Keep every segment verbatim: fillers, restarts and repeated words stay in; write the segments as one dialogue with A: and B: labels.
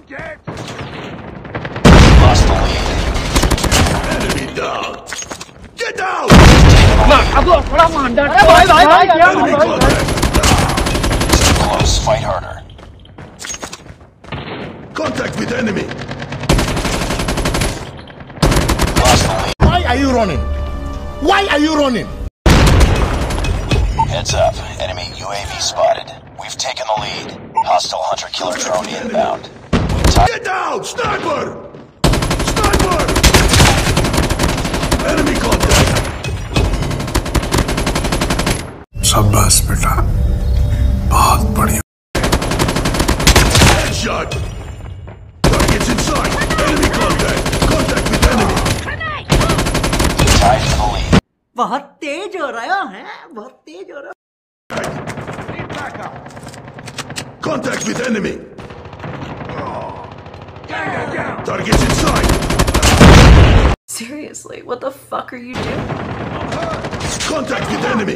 A: Lost the lead.
B: Enemy down. Get down. Enemy contact.
A: Too close. Fight harder.
B: Contact with enemy.
A: Lost the lead.
C: Why are you running? Why are you running?
A: Heads up. Enemy U A V spotted. We've taken the lead. Hostile hunter-killer drone inbound.
B: Get down! Sniper! Sniper! Enemy contact.
D: शाबाश बेटा, बहुत बढ़िया।
B: Headshot! Targets inside! Enemy contact! Contact with enemy!
A: Tied for the lead.
E: बहुत तेज हो रहा है, बहुत तेज हो रहा है।
B: Contact with enemy! Targets inside!
F: Seriously, what the fuck are you doing?
B: Contact with enemy!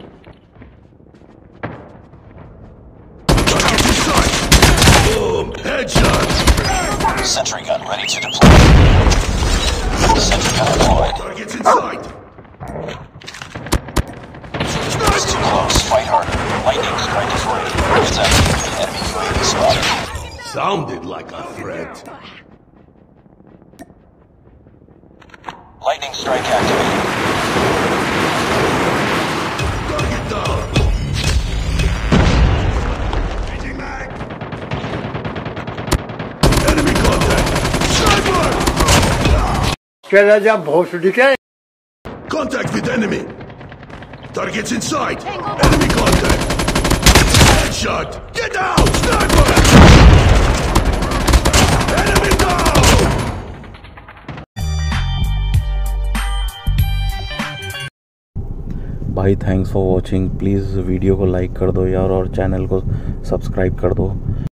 B: Targets inside! Boom! Headshot!
A: Sentry gun ready to deploy. Sentry gun deployed.
B: Targets inside!
A: It's too close. Fight harder. Lightning strike is ready. Heads up. Enemy U A V spotted.
B: Sounded like a threat.
A: Lightning strike activated.
B: Target down! Changing mag! Enemy contact! Sniper! Contact with enemy! Targets inside! Enemy contact! Headshot! Get out! Sniper! Enemy down!
G: भाई thanks for watching. Please video को like कर दो यार और channel को subscribe कर दो।